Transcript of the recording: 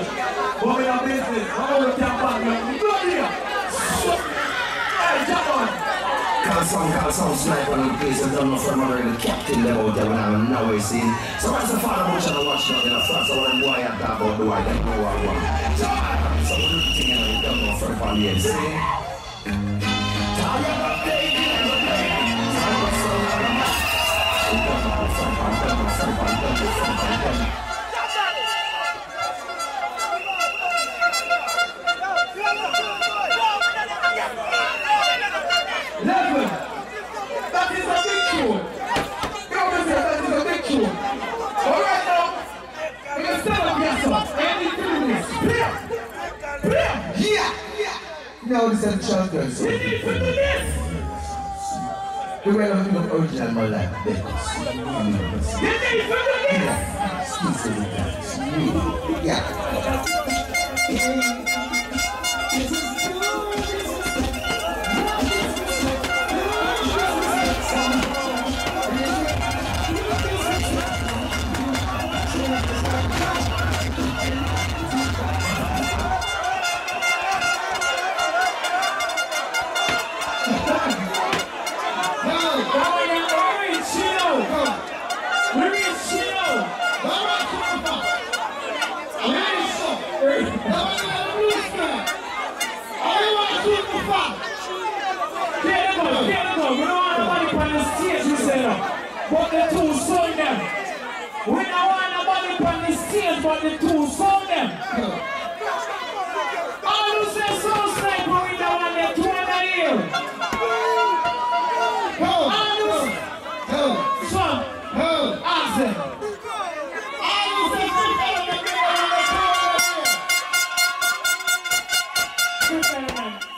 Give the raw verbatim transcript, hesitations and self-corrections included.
But we have business. I know we can't back you. Go here. Hey, jump on. Call some, call some sniper on the place and don't know from under the captain level out there when I'm now we're seeing. So as the father much and watch now in the front, so when boy I talk about the white, I don't know what I want. So what do you think you don't know from Paul yet, see? Level, that is a big tune. That is a big tune. All right now, we're going to start up here, sir. And you do this. Play. Play. Yeah. Now this is the champions. We need to do this. We're going to do original Malak Becos. You need to do this. Excuse me. Yeah. But the two song them. We don't want nobody on the stage, but the two song them. All who say so sniper, we don't want the two in the ear. All who son, ask them. All who say so sniper, we don't want the two in the ear.